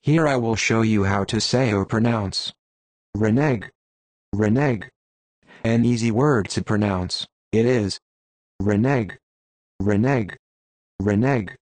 Here I will show you how to say or pronounce renege, renege. An easy word to pronounce, it is renege, renege, renege.